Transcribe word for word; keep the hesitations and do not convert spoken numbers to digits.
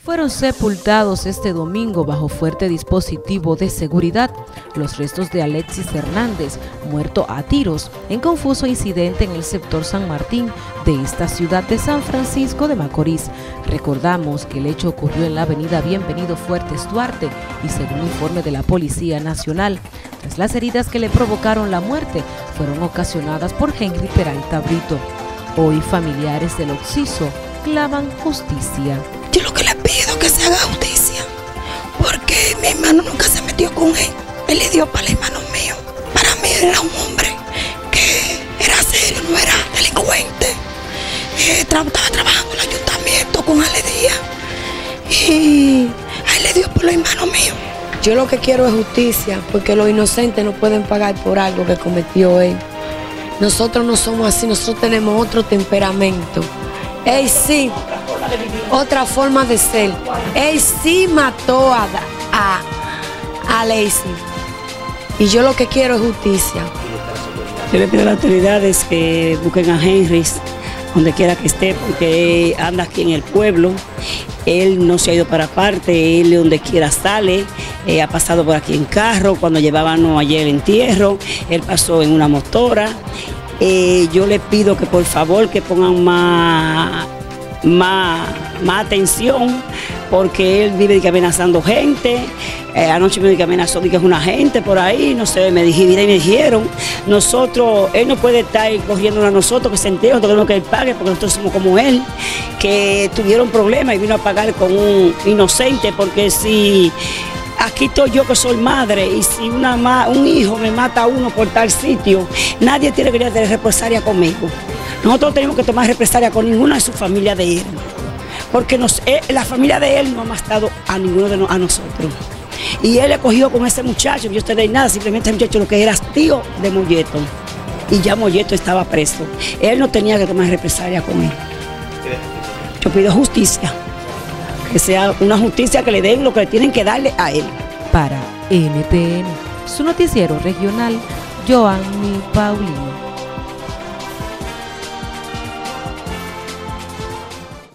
Fueron sepultados este domingo bajo fuerte dispositivo de seguridad los restos de Alexis Hernández, muerto a tiros en confuso incidente en el sector San Martín de esta ciudad de San Francisco de Macorís. Recordamos que el hecho ocurrió en la avenida Bienvenido Fuertes Duarte y según informe de la Policía Nacional, tras las heridas que le provocaron la muerte fueron ocasionadas por Henry Peralta Brito. Hoy familiares del occiso claman justicia. Yo lo que le pido es que se haga justicia, porque mi hermano nunca se metió con él. Él le dio para el hermano mío. Para mí era un hombre que era serio, no era delincuente. Eh, estaba trabajando en el ayuntamiento con Ale Díaz y a él le dio por los hermanos míos. Yo lo que quiero es justicia, porque los inocentes no pueden pagar por algo que cometió él. Nosotros no somos así, nosotros tenemos otro temperamento. Él sí, otra forma de ser. Él sí mató a, a, a Lacey. Y yo lo que quiero es justicia. Yo le pido a las autoridades que busquen a Henry donde quiera que esté, porque anda aquí en el pueblo. Él no se ha ido para parte, él donde quiera sale. Eh, ha pasado por aquí en carro, cuando llevábamos ayer el entierro, él pasó en una motora. Eh, yo le pido que por favor que pongan más, más, más atención, porque él vive amenazando gente. Eh, anoche me dijo que amenazó que es una gente por ahí, no sé, me dijeron, me dijeron, nosotros, él no puede estar corriendo a nosotros, que se entere, nosotros queremos que él pague, porque nosotros somos como él, que tuvieron problemas y vino a pagar con un inocente, porque si aquí estoy yo que soy madre y si una ma, un hijo me mata a uno por tal sitio, nadie tiene que ir a tener represalia conmigo. Nosotros tenemos que tomar represalia con ninguna de su familia de él, porque nos, él, la familia de él no ha matado a ninguno de no, a nosotros. Y él le cogió con ese muchacho, yo no sé nada, simplemente ese muchacho lo que era tío de Molleto. Y ya Molleto estaba preso. Él no tenía que tomar represalia con él. Yo pido justicia. Que sea una justicia que le den lo que le tienen que darle a él. Para N T N, su noticiero regional, Joanny Paulino.